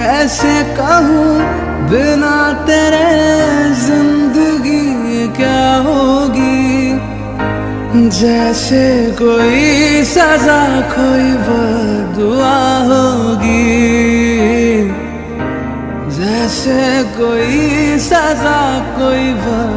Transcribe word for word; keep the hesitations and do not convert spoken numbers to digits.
कैसे कहूँ बिना तेरे जिंदगी क्या होगी। जैसे कोई सजा कोई बदुआ होगी, जैसे कोई सजा कोई बदुआ